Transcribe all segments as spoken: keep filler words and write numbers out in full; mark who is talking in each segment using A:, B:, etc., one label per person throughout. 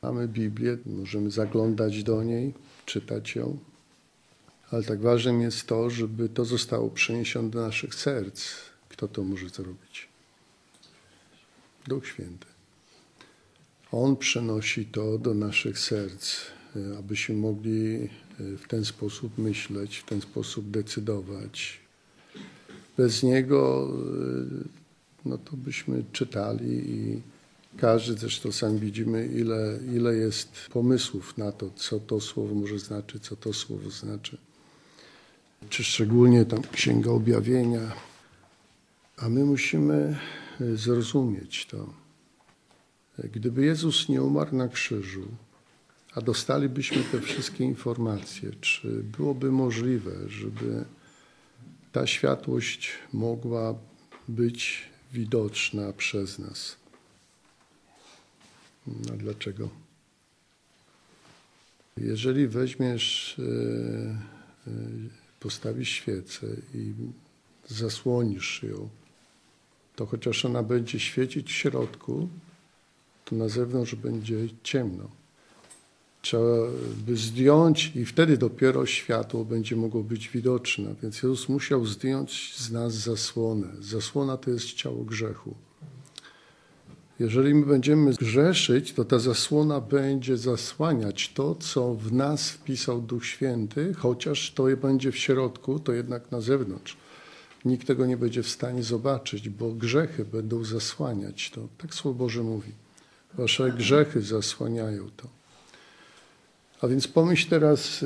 A: Mamy Biblię, możemy zaglądać do niej, czytać ją, ale tak ważnym jest to, żeby to zostało przeniesione do naszych serc. Kto to może zrobić? Duch Święty. On przenosi to do naszych serc, abyśmy mogli w ten sposób myśleć, w ten sposób decydować. Bez Niego no to byśmy czytali i każdy, zresztą sami widzimy, ile, ile jest pomysłów na to, co to słowo może znaczyć, co to słowo znaczy. Czy szczególnie tam Księga Objawienia. A my musimy zrozumieć to. Gdyby Jezus nie umarł na krzyżu, a dostalibyśmy te wszystkie informacje, czy byłoby możliwe, żeby ta światłość mogła być widoczna przez nas? A dlaczego? Jeżeli weźmiesz, postawisz świecę i zasłonisz ją, to chociaż ona będzie świecić w środku, to na zewnątrz będzie ciemno. Trzeba by zdjąć i wtedy dopiero światło będzie mogło być widoczne. Więc Jezus musiał zdjąć z nas zasłonę. Zasłona to jest ciało grzechu. Jeżeli my będziemy grzeszyć, to ta zasłona będzie zasłaniać to, co w nas wpisał Duch Święty, chociaż to będzie w środku, to jednak na zewnątrz. Nikt tego nie będzie w stanie zobaczyć, bo grzechy będą zasłaniać to. Tak Słowo Boże mówi. Wasze grzechy zasłaniają to. A więc pomyśl teraz,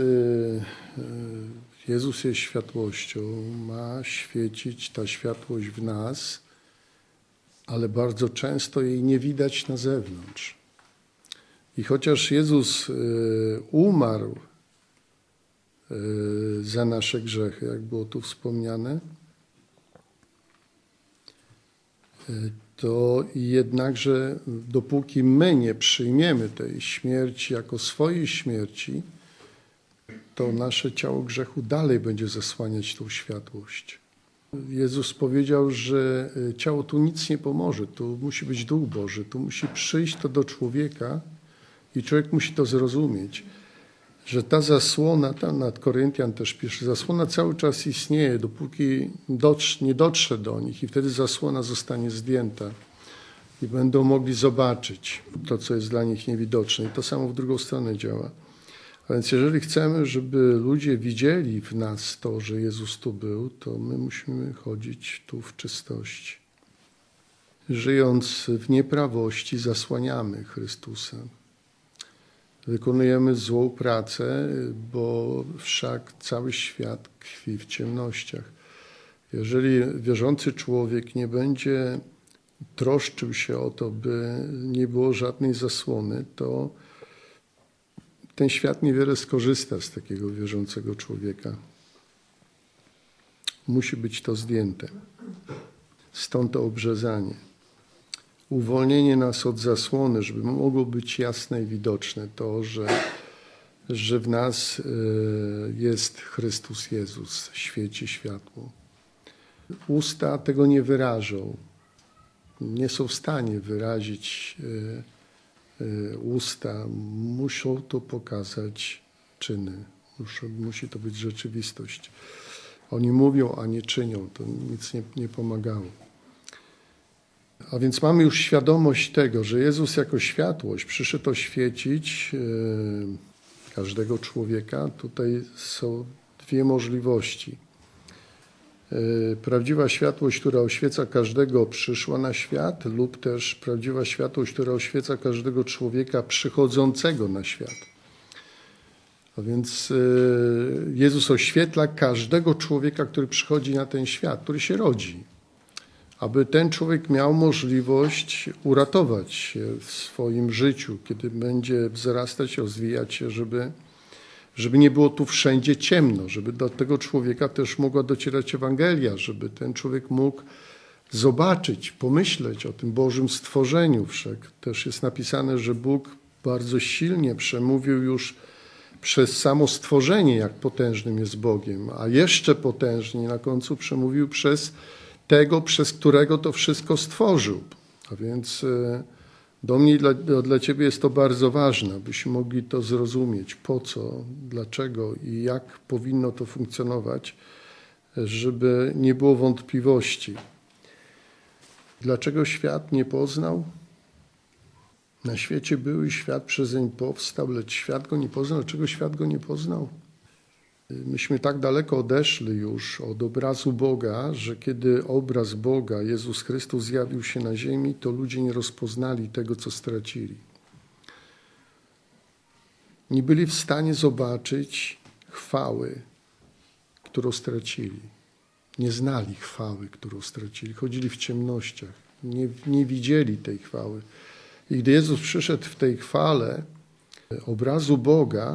A: Jezus jest światłością, ma świecić ta światłość w nas, ale bardzo często jej nie widać na zewnątrz. I chociaż Jezus umarł za nasze grzechy, jak było tu wspomniane, to jednakże dopóki my nie przyjmiemy tej śmierci jako swojej śmierci, to nasze ciało grzechu dalej będzie zasłaniać tą światłość. Jezus powiedział, że ciało tu nic nie pomoże, tu musi być Duch Boży, tu musi przyjść to do człowieka i człowiek musi to zrozumieć, że ta zasłona, tam nad Koryntian też pisze, zasłona cały czas istnieje, dopóki dotrze, nie dotrze do nich i wtedy zasłona zostanie zdjęta i będą mogli zobaczyć to, co jest dla nich niewidoczne. I to samo w drugą stronę działa. A więc jeżeli chcemy, żeby ludzie widzieli w nas to, że Jezus tu był, to my musimy chodzić tu w czystości. Żyjąc w nieprawości zasłaniamy Chrystusa. Wykonujemy złą pracę, bo wszak cały świat tkwi w ciemnościach. Jeżeli wierzący człowiek nie będzie troszczył się o to, by nie było żadnej zasłony, to ten świat niewiele skorzysta z takiego wierzącego człowieka. Musi być to zdjęte. Stąd to obrzezanie. Uwolnienie nas od zasłony, żeby mogło być jasne i widoczne to, że, że w nas jest Chrystus Jezus, świeci światło. Usta tego nie wyrażą. Nie są w stanie wyrazić usta. Muszą to pokazać czyny. Muszą, musi to być rzeczywistość. Oni mówią, a nie czynią. To nic nie, nie pomagało. A więc mamy już świadomość tego, że Jezus jako światłość przyszedł oświecić każdego człowieka. Tutaj są dwie możliwości. Prawdziwa światłość, która oświeca każdego, przyszła na świat, lub też prawdziwa światłość, która oświeca każdego człowieka przychodzącego na świat. A więc Jezus oświetla każdego człowieka, który przychodzi na ten świat, który się rodzi, aby ten człowiek miał możliwość uratować się w swoim życiu, kiedy będzie wzrastać, rozwijać się, żeby, żeby nie było tu wszędzie ciemno, żeby do tego człowieka też mogła docierać Ewangelia, żeby ten człowiek mógł zobaczyć, pomyśleć o tym Bożym stworzeniu. Wszak też jest napisane, że Bóg bardzo silnie przemówił już przez samo stworzenie, jak potężnym jest Bogiem, a jeszcze potężniej na końcu przemówił przez tego, przez którego to wszystko stworzył. A więc Do mnie i dla, dla Ciebie jest to bardzo ważne, abyśmy mogli to zrozumieć, po co, dlaczego i jak powinno to funkcjonować, żeby nie było wątpliwości. Dlaczego świat nie poznał? Na świecie był i świat przezeń powstał, lecz świat go nie poznał. Dlaczego świat go nie poznał? Myśmy tak daleko odeszli już od obrazu Boga, że kiedy obraz Boga, Jezus Chrystus, zjawił się na ziemi, to ludzie nie rozpoznali tego, co stracili. Nie byli w stanie zobaczyć chwały, którą stracili. Nie znali chwały, którą stracili. Chodzili w ciemnościach. Nie, nie widzieli tej chwały. I gdy Jezus przyszedł w tej chwale obrazu Boga,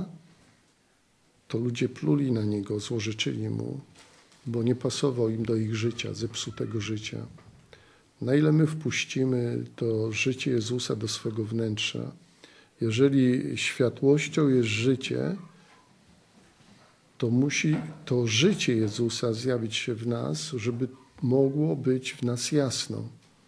A: to ludzie pluli na Niego, złorzeczyli Mu, bo nie pasował im do ich życia, zepsutego życia. Na ile my wpuścimy to życie Jezusa do swego wnętrza, jeżeli światłością jest życie, to musi to życie Jezusa zjawić się w nas, żeby mogło być w nas jasno.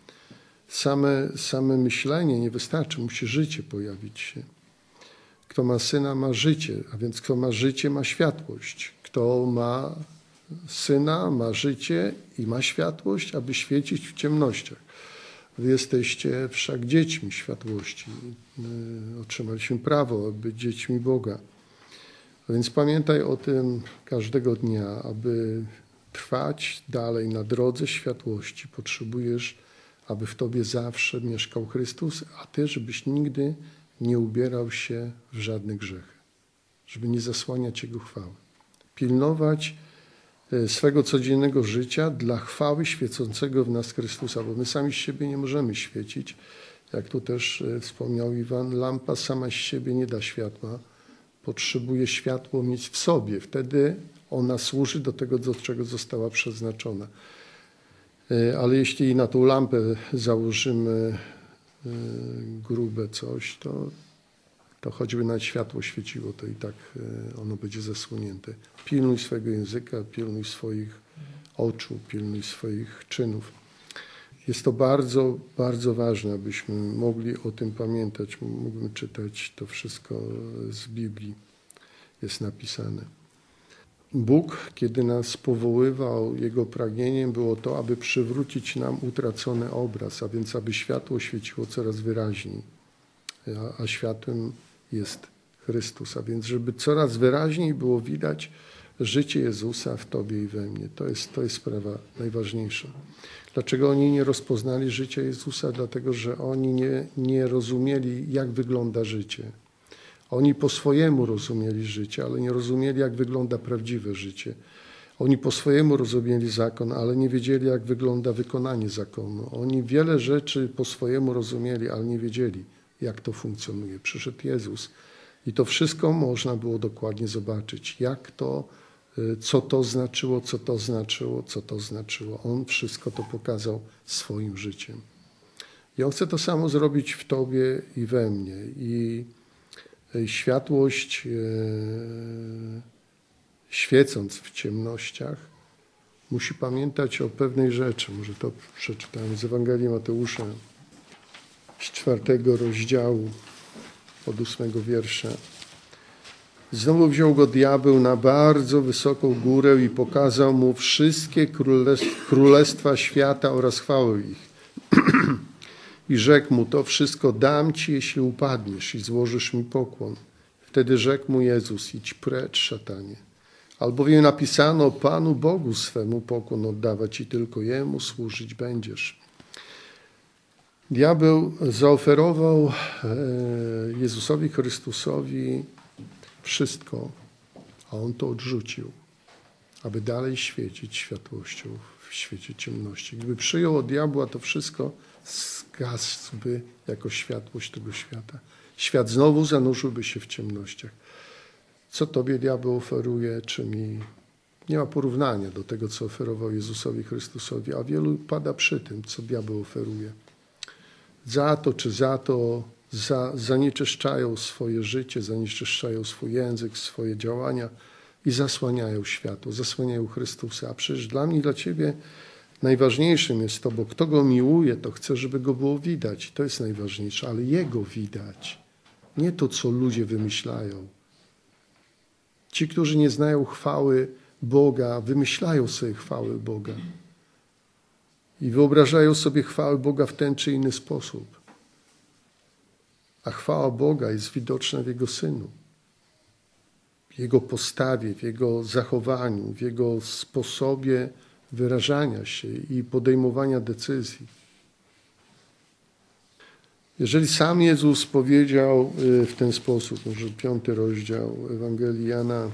A: Same, same myślenie nie wystarczy, musi życie pojawić się. Kto ma Syna, ma życie, a więc kto ma życie, ma światłość. Kto ma Syna, ma życie i ma światłość, aby świecić w ciemnościach. Wy jesteście wszak dziećmi światłości. My otrzymaliśmy prawo, aby być dziećmi Boga. A więc pamiętaj o tym każdego dnia, aby trwać dalej na drodze światłości. Potrzebujesz, aby w tobie zawsze mieszkał Chrystus, a ty, żebyś nigdy nie ubierał się w żadne grzechy, żeby nie zasłaniać Jego chwały. Pilnować swego codziennego życia dla chwały świecącego w nas Chrystusa, bo my sami z siebie nie możemy świecić. Jak tu też wspomniał Iwan, lampa sama z siebie nie da światła. Potrzebuje światło mieć w sobie. Wtedy ona służy do tego, do czego została przeznaczona. Ale jeśli na tą lampę założymy grube coś, to, to choćby nawet światło świeciło, to i tak ono będzie zasłonięte. Pilnuj swojego języka, pilnuj swoich oczu, pilnuj swoich czynów. Jest to bardzo, bardzo ważne, abyśmy mogli o tym pamiętać. Mógłbym czytać to wszystko z Biblii. Jest napisane. Bóg, kiedy nas powoływał, Jego pragnieniem było to, aby przywrócić nam utracony obraz, a więc aby światło świeciło coraz wyraźniej. A, a światłem jest Chrystus, a więc żeby coraz wyraźniej było widać życie Jezusa w Tobie i we mnie. To jest, to jest sprawa najważniejsza. Dlaczego oni nie rozpoznali życia Jezusa? Dlatego, że oni nie, nie rozumieli, jak wygląda życie. Oni po swojemu rozumieli życie, ale nie rozumieli, jak wygląda prawdziwe życie. Oni po swojemu rozumieli zakon, ale nie wiedzieli, jak wygląda wykonanie zakonu. Oni wiele rzeczy po swojemu rozumieli, ale nie wiedzieli, jak to funkcjonuje. Przyszedł Jezus i to wszystko można było dokładnie zobaczyć. Jak to, co to znaczyło, co to znaczyło, co to znaczyło. On wszystko to pokazał swoim życiem. I On chce to samo zrobić w Tobie i we mnie. I światłość, e, świecąc w ciemnościach, musi pamiętać o pewnej rzeczy. Może to przeczytałem z Ewangelii Mateusza, z czwartego rozdziału, od ósmego wiersza. Znowu wziął go diabeł na bardzo wysoką górę i pokazał mu wszystkie królestwa świata oraz chwałę ich. I rzekł mu, to wszystko dam ci, jeśli upadniesz i złożysz mi pokłon. Wtedy rzekł mu Jezus, idź precz, szatanie. Albowiem napisano, Panu Bogu swemu pokłon oddawać i tylko Jemu służyć będziesz. Diabeł zaoferował Jezusowi Chrystusowi wszystko, a On to odrzucił, aby dalej świecić światłością w świecie ciemności. Gdyby przyjął od diabła to wszystko, zgasłby jako światłość tego świata. Świat znowu zanurzyłby się w ciemnościach. Co Tobie diabeł oferuje, czy mi? Nie ma porównania do tego, co oferował Jezusowi Chrystusowi, a wielu pada przy tym, co diabeł oferuje. Za to czy za to za, zanieczyszczają swoje życie, zanieczyszczają swój język, swoje działania i zasłaniają światło, zasłaniają Chrystusa. A przecież dla mnie i dla Ciebie Najważniejszym jest to, bo kto Go miłuje, to chce, żeby Go było widać. To jest najważniejsze, ale Jego widać. Nie to, co ludzie wymyślają. Ci, którzy nie znają chwały Boga, wymyślają sobie chwały Boga. I wyobrażają sobie chwałę Boga w ten czy inny sposób. A chwała Boga jest widoczna w Jego Synu. W Jego postawie, w Jego zachowaniu, w Jego sposobie wyrażania się i podejmowania decyzji. Jeżeli sam Jezus powiedział w ten sposób, może piąty rozdział Ewangelii Jana,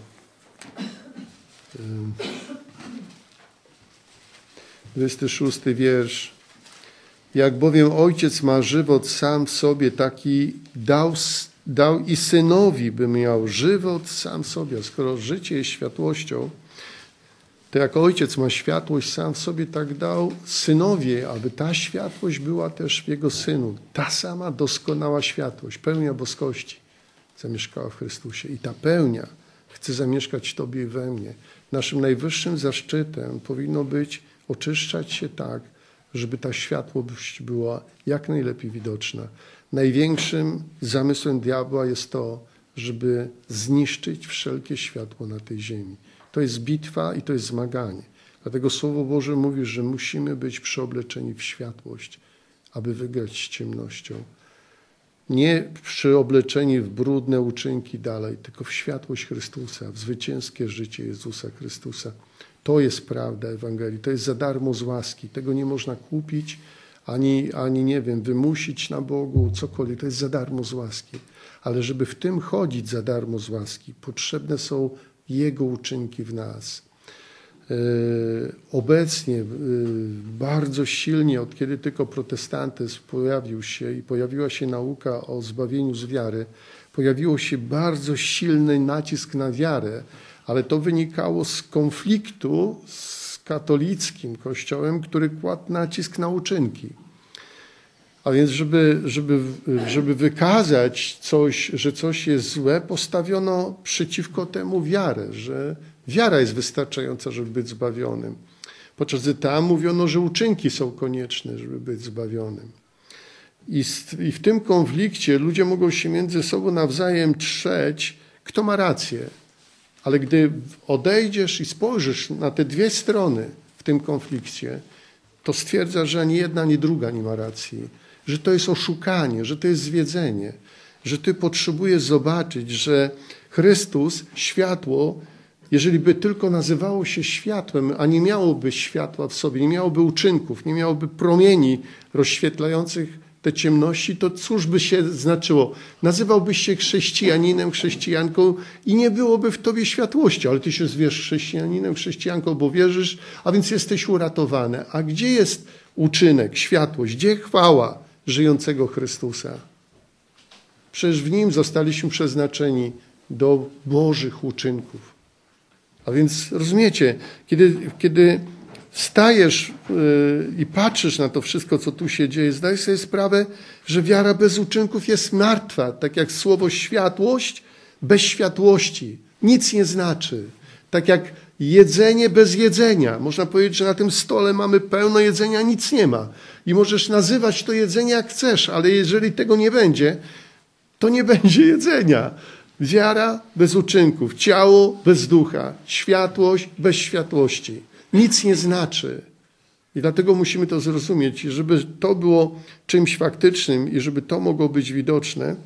A: dwudziesty szósty wiersz. Jak bowiem Ojciec ma żywot sam w sobie, taki dał, dał i Synowi, by miał żywot sam w sobie. Skoro życie jest światłością, to jak Ojciec ma światłość sam w sobie, tak dał Synowi, aby ta światłość była też w Jego Synu. Ta sama doskonała światłość, pełnia boskości zamieszkała w Chrystusie. I ta pełnia chce zamieszkać w Tobie i we mnie. Naszym najwyższym zaszczytem powinno być oczyszczać się tak, żeby ta światłość była jak najlepiej widoczna. Największym zamysłem diabła jest to, żeby zniszczyć wszelkie światło na tej ziemi. To jest bitwa i to jest zmaganie. Dlatego Słowo Boże mówi, że musimy być przeobleczeni w światłość, aby wygrać z ciemnością. Nie przeobleczeni w brudne uczynki dalej, tylko w światłość Chrystusa, w zwycięskie życie Jezusa Chrystusa. To jest prawda Ewangelii, to jest za darmo z łaski. Tego nie można kupić, ani, ani nie wiem, wymusić na Bogu, cokolwiek. To jest za darmo z łaski. Ale żeby w tym chodzić za darmo z łaski, potrzebne są Jego uczynki w nas. Yy, obecnie yy, bardzo silnie, od kiedy tylko protestantyzm pojawił się i pojawiła się nauka o zbawieniu z wiary, pojawiło się bardzo silny nacisk na wiarę, ale to wynikało z konfliktu z katolickim kościołem, który kładł nacisk na uczynki. A więc, żeby, żeby, żeby wykazać coś, że coś jest złe, postawiono przeciwko temu wiarę, że wiara jest wystarczająca, żeby być zbawionym. Podczas gdy tam mówiono, że uczynki są konieczne, żeby być zbawionym. I, I w tym konflikcie ludzie mogą się między sobą nawzajem trzeć, kto ma rację. Ale gdy odejdziesz i spojrzysz na te dwie strony w tym konflikcie, to stwierdzasz, że ani jedna, ani druga nie ma racji. Że to jest oszukanie, że to jest zwiedzenie. Że ty potrzebujesz zobaczyć, że Chrystus, światło, jeżeli by tylko nazywało się światłem, a nie miałoby światła w sobie, nie miałoby uczynków, nie miałoby promieni rozświetlających te ciemności, to cóż by się znaczyło? Nazywałbyś się chrześcijaninem, chrześcijanką i nie byłoby w tobie światłości, ale ty się zwiesz chrześcijaninem, chrześcijanką, bo wierzysz, a więc jesteś uratowany. A gdzie jest uczynek, światłość? Gdzie chwała żyjącego Chrystusa? Przecież w Nim zostaliśmy przeznaczeni do Bożych uczynków. A więc rozumiecie, kiedy, kiedy stajesz yy, i patrzysz na to wszystko, co tu się dzieje, zdajesz sobie sprawę, że wiara bez uczynków jest martwa. Tak jak słowo światłość bez światłości. Nic nie znaczy. Tak jak jedzenie bez jedzenia. Można powiedzieć, że na tym stole mamy pełno jedzenia, nic nie ma. I możesz nazywać to jedzenie jak chcesz, ale jeżeli tego nie będzie, to nie będzie jedzenia. Wiara bez uczynków, ciało bez ducha, światłość bez światłości. Nic nie znaczy. I dlatego musimy to zrozumieć. I żeby to było czymś faktycznym i żeby to mogło być widoczne,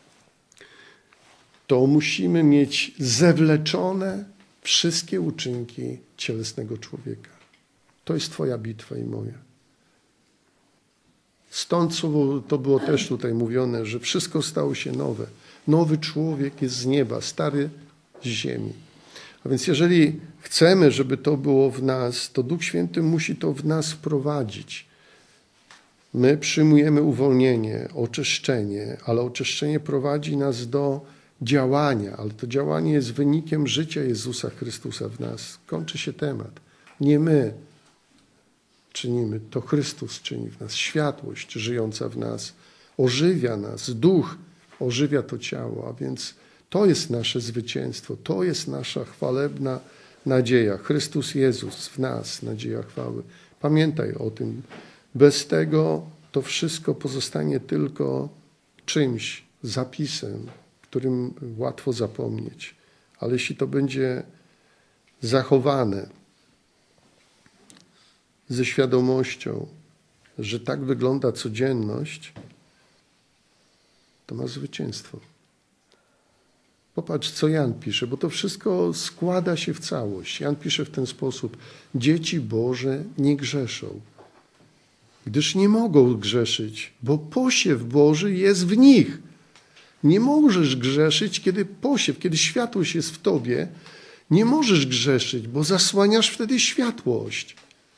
A: to musimy mieć zewleczone wszystkie uczynki cielesnego człowieka. To jest twoja bitwa i moja. Stąd to było też tutaj mówione, że wszystko stało się nowe. Nowy człowiek jest z nieba, stary z ziemi. A więc jeżeli chcemy, żeby to było w nas, to Duch Święty musi to w nas wprowadzić. My przyjmujemy uwolnienie, oczyszczenie, ale oczyszczenie prowadzi nas do działania, ale to działanie jest wynikiem życia Jezusa Chrystusa w nas. Kończy się temat. Nie my czynimy, to Chrystus czyni w nas. Światłość żyjąca w nas ożywia nas, Duch ożywia to ciało, a więc to jest nasze zwycięstwo, to jest nasza chwalebna nadzieja. Chrystus Jezus w nas, nadzieja chwały. Pamiętaj o tym. Bez tego to wszystko pozostanie tylko czymś, zapisem, którym łatwo zapomnieć. Ale jeśli to będzie zachowane ze świadomością, że tak wygląda codzienność, to ma zwycięstwo. Popatrz, co Jan pisze, bo to wszystko składa się w całość. Jan pisze w ten sposób: dzieci Boże nie grzeszą, gdyż nie mogą grzeszyć, bo posiew Boży jest w nich. Nie możesz grzeszyć, kiedy posiew, kiedy światłość jest w tobie. Nie możesz grzeszyć, bo zasłaniasz wtedy światłość.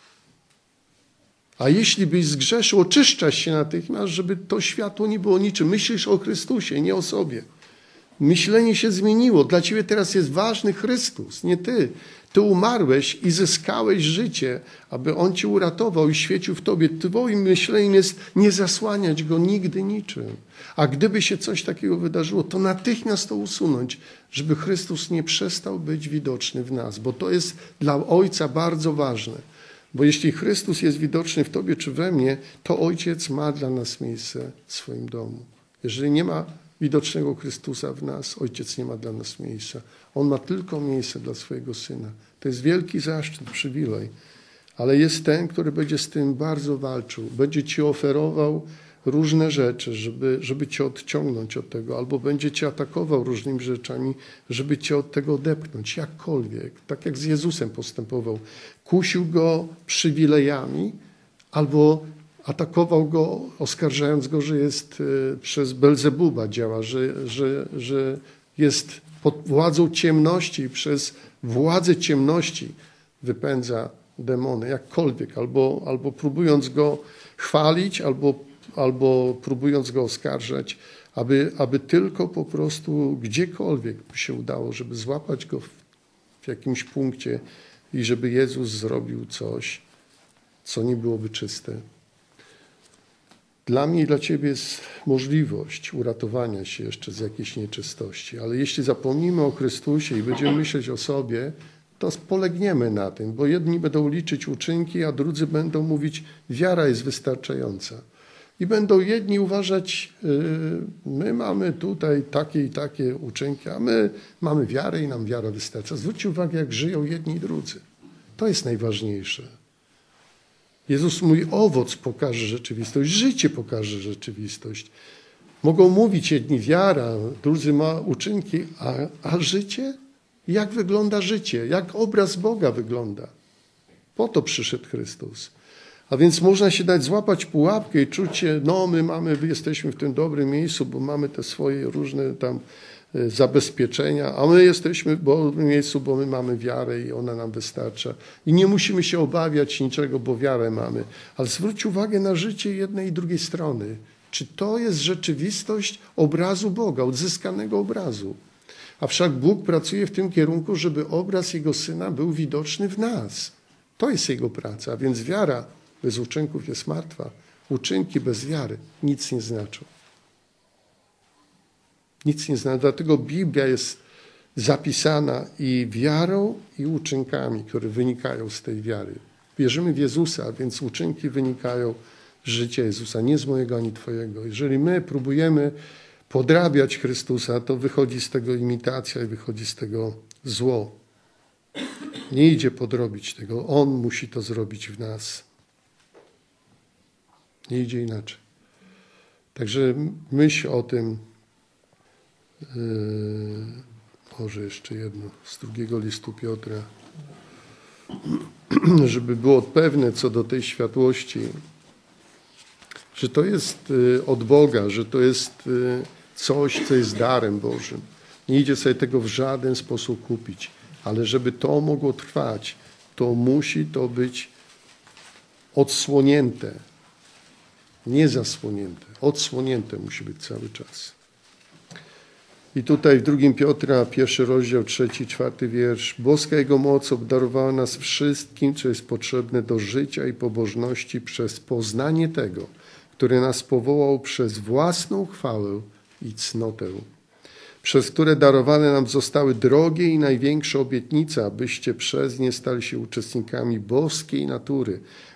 A: A jeśli byś zgrzeszył, oczyszczasz się natychmiast, żeby to światło nie było niczym. Myślisz o Chrystusie, nie o sobie. Myślenie się zmieniło. Dla ciebie teraz jest ważny Chrystus, nie ty. Ty umarłeś i zyskałeś życie, aby On cię uratował i świecił w tobie. Twoim myśleniem jest nie zasłaniać Go nigdy niczym. A gdyby się coś takiego wydarzyło, to natychmiast to usunąć, żeby Chrystus nie przestał być widoczny w nas. Bo to jest dla Ojca bardzo ważne. Bo jeśli Chrystus jest widoczny w tobie czy we mnie, to Ojciec ma dla nas miejsce w swoim domu. Jeżeli nie ma widocznego Chrystusa w nas, Ojciec nie ma dla nas miejsca. On ma tylko miejsce dla swojego Syna. To jest wielki zaszczyt, przywilej. Ale jest ten, który będzie z tym bardzo walczył. Będzie ci oferował różne rzeczy, żeby, żeby cię odciągnąć od tego, albo będzie cię atakował różnymi rzeczami, żeby cię od tego odepchnąć, jakkolwiek. Tak jak z Jezusem postępował. Kusił go przywilejami, albo atakował go, oskarżając go, że jest y, przez Belzebuba działa, że, że, że jest pod władzą ciemności i przez władzę ciemności wypędza demony, jakkolwiek, albo, albo próbując go chwalić, albo, albo próbując go oskarżać, aby, aby tylko po prostu gdziekolwiek by się udało, żeby złapać go w, w jakimś punkcie i żeby Jezus zrobił coś, co nie byłoby czyste. Dla mnie i dla ciebie jest możliwość uratowania się jeszcze z jakiejś nieczystości, ale jeśli zapomnimy o Chrystusie i będziemy myśleć o sobie, to polegniemy na tym, bo jedni będą liczyć uczynki, a drudzy będą mówić, wiara jest wystarczająca. I będą jedni uważać, my mamy tutaj takie i takie uczynki, a my mamy wiarę i nam wiara wystarcza. Zwróćcie uwagę, jak żyją jedni i drudzy. To jest najważniejsze. Jezus mówi, owoc pokaże rzeczywistość, życie pokaże rzeczywistość. Mogą mówić jedni wiara, drudzy ma uczynki, a, a życie? Jak wygląda życie? Jak obraz Boga wygląda? Po to przyszedł Chrystus. A więc można się dać złapać pułapkę i czuć się, no my mamy, my jesteśmy w tym dobrym miejscu, bo mamy te swoje różne tam zabezpieczenia, a my jesteśmy w dobrym miejscu, bo my mamy wiarę i ona nam wystarcza. I nie musimy się obawiać niczego, bo wiarę mamy. Ale zwróć uwagę na życie jednej i drugiej strony. Czy to jest rzeczywistość obrazu Boga, odzyskanego obrazu? A wszak Bóg pracuje w tym kierunku, żeby obraz Jego Syna był widoczny w nas. To jest Jego praca, a więc wiara bez uczynków jest martwa. Uczynki bez wiary nic nie znaczą. Nic nie znaczy. Dlatego Biblia jest zapisana i wiarą, i uczynkami, które wynikają z tej wiary. Wierzymy w Jezusa, więc uczynki wynikają z życia Jezusa, nie z mojego ani twojego. Jeżeli my próbujemy podrabiać Chrystusa, to wychodzi z tego imitacja i wychodzi z tego zło. Nie idzie podrobić tego. On musi to zrobić w nas. Nie idzie inaczej. Także myśl o tym. Może jeszcze jedno z drugiego listu Piotra, żeby było pewne co do tej światłości, że to jest od Boga, że to jest coś, co jest darem Bożym. Nie idzie sobie tego w żaden sposób kupić, ale żeby to mogło trwać, to musi to być odsłonięte, nie zasłonięte, odsłonięte musi być cały czas. I tutaj w drugim Piotra, pierwszy rozdział, trzeci, czwarty wiersz. Boska Jego moc obdarowała nas wszystkim, co jest potrzebne do życia i pobożności przez poznanie tego, który nas powołał przez własną chwałę i cnotę, przez które darowane nam zostały drogie i największe obietnice, abyście przez nie stali się uczestnikami boskiej natury,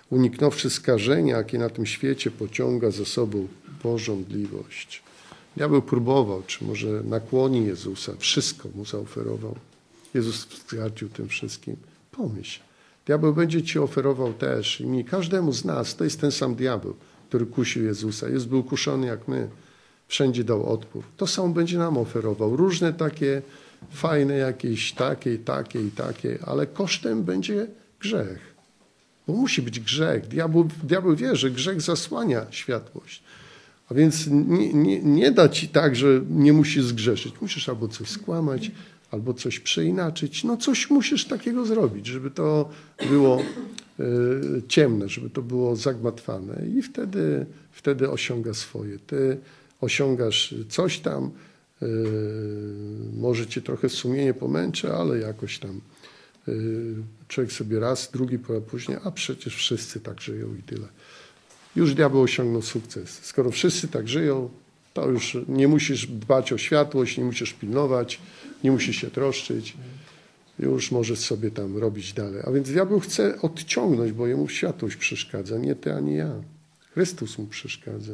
A: uniknąwszy skażenia, jakie na tym świecie pociąga za sobą pożądliwość. Diabeł próbował, czy może nakłoni Jezusa, wszystko mu zaoferował. Jezus zgardził tym wszystkim. Pomyśl, diabeł będzie ci oferował też i mi, każdemu z nas, to jest ten sam diabeł, który kusił Jezusa. Jezus był kuszony jak my, wszędzie dał odpór. To samo będzie nam oferował. Różne takie fajne jakieś takie i takie i takie, ale kosztem będzie grzech. Bo musi być grzech. Diabeł, diabeł wie, że grzech zasłania światłość. A więc nie, nie, nie da ci tak, że nie musisz zgrzeszyć. Musisz albo coś skłamać, albo coś przeinaczyć. No coś musisz takiego zrobić, żeby to było y, ciemne, żeby to było zagmatwane. I wtedy, wtedy osiąga swoje. Ty osiągasz coś tam, y, może cię trochę sumienie pomęczy, ale jakoś tam y, człowiek sobie raz, drugi po później, a przecież wszyscy tak żyją i tyle. Już diabeł osiągnął sukces. Skoro wszyscy tak żyją, to już nie musisz dbać o światłość, nie musisz pilnować, nie musisz się troszczyć. Już możesz sobie tam robić dalej. A więc diabeł chce odciągnąć, bo jemu światłość przeszkadza. Nie ty, ani ja. Chrystus mu przeszkadza.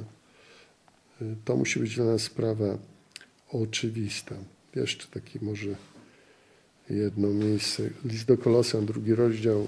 A: To musi być dla nas sprawa oczywista. Jeszcze taki może jedno miejsce. List do Kolosan, drugi rozdział,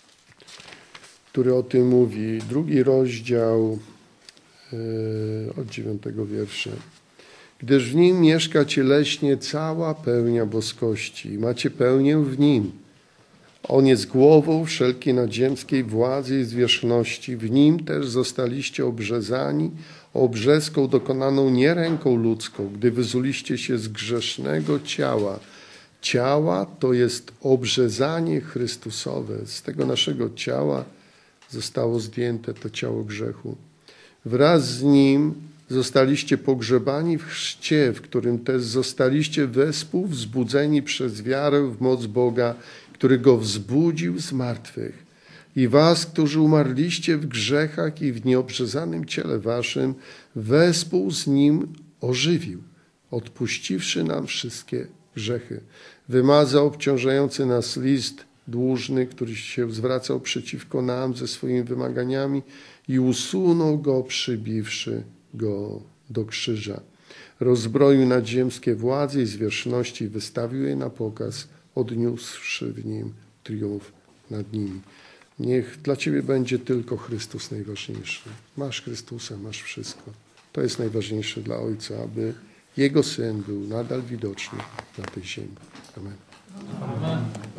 A: który o tym mówi. Drugi rozdział yy, od dziewiątego wiersza. Gdyż w nim mieszka cieleśnie cała pełnia boskości. Macie pełnię w nim. On jest głową wszelkiej nadziemskiej władzy i zwierzchności. W nim też zostaliście obrzezani obrzezką dokonaną nie ręką ludzką, gdy wyzuliście się z grzesznego ciała. Ciała to jest obrzezanie Chrystusowe. Z tego naszego ciała zostało zdjęte to ciało grzechu. Wraz z nim zostaliście pogrzebani w chrzcie, w którym też zostaliście wespół wzbudzeni przez wiarę w moc Boga, który go wzbudził z martwych. I was, którzy umarliście w grzechach i w nieobrzezanym ciele waszym, wespół z nim ożywił, odpuściwszy nam wszystkie grzechy. Wymazał obciążający nas list dłużny, który się zwracał przeciwko nam ze swoimi wymaganiami i usunął go, przybiwszy go do krzyża. Rozbroił nadziemskie władze i zwierzchności, wystawił je na pokaz, odniósłszy w nim triumf nad nimi. Niech dla ciebie będzie tylko Chrystus najważniejszy. Masz Chrystusa, masz wszystko. To jest najważniejsze dla Ojca, aby Jego Syn był nadal widoczny na tej ziemi. Amen.
B: Amen.